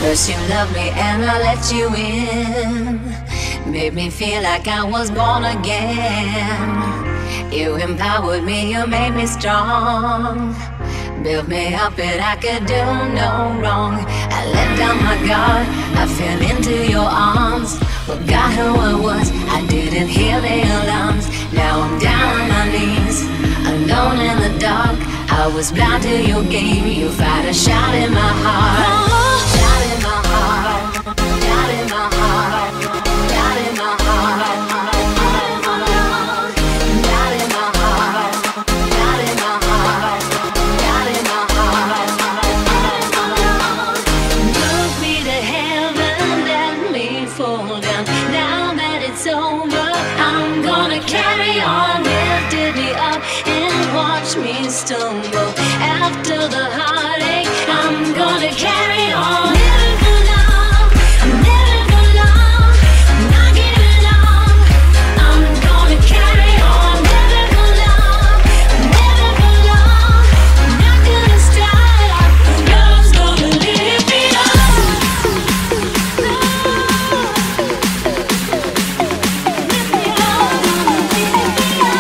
First you loved me and I let you in. Made me feel like I was born again. You empowered me, you made me strong. Built me up and I could do no wrong. I let down my guard, I fell into your arms. Forgot who I was, I didn't hear the alarms. Now I'm down on my knees, alone in the dark. I was blind to your game, you fired a shot in my heart. Shot in my heart, shot in my heart, shot in my heart. Me stumble after the heartache. I'm gonna carry on. Living for love, I'm living for love. I'm not giving up. I'm gonna carry on. Living for love, I'm living for love. I'm not gonna stop. Love's gonna lift me up. Lift me up, lift me up.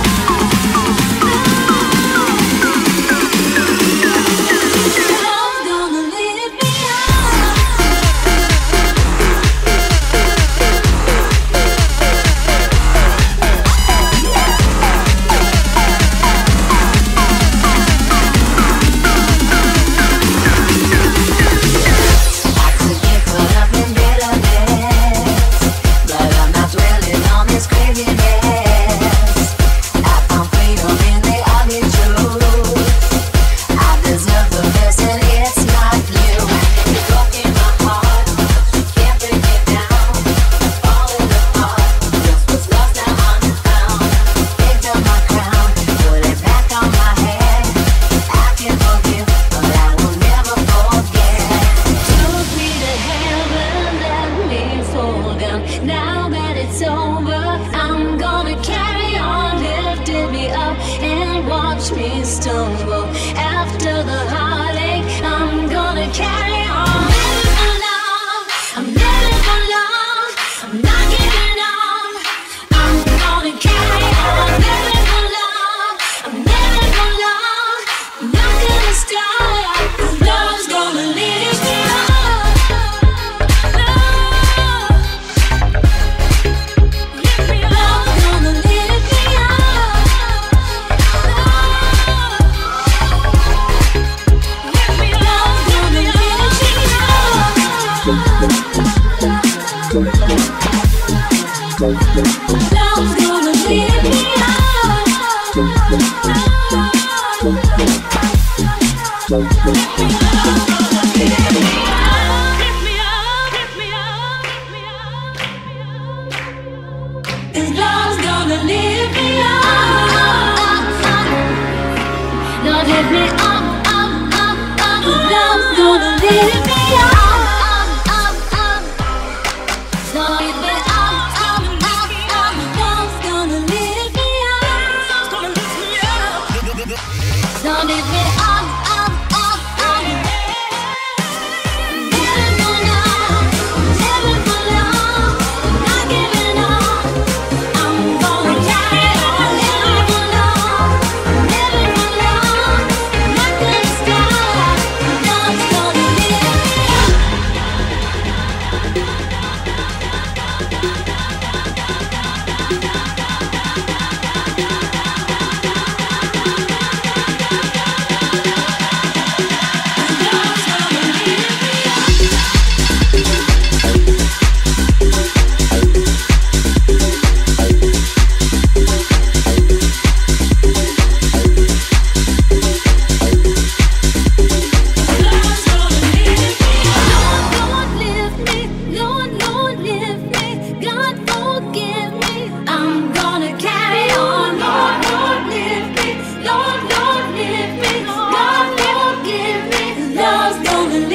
Now that it's over, I'm gonna carry on. Lifted me up and watch me stumble after the heartache. I'm gonna carry on. Living for love, I'm living for love. I'm not giving up. I'm gonna carry on. Living for love, I'm living for love. I'm not gonna stop. Love's gonna lift me up. Love's gonna lift me up. This love's gonna lift me up. Lord, lift me up, up, up, up. Love's gonna lift me up. Lord, lift me up, up, up, up. Love's gonna lift me up. Lord, lift me up, up, up, up. Living for love, living for love. I'm not giving up. I'm gonna carry on. Living for love, living for love. I'm not gonna stop. Love's gonna lift me up. Love's gonna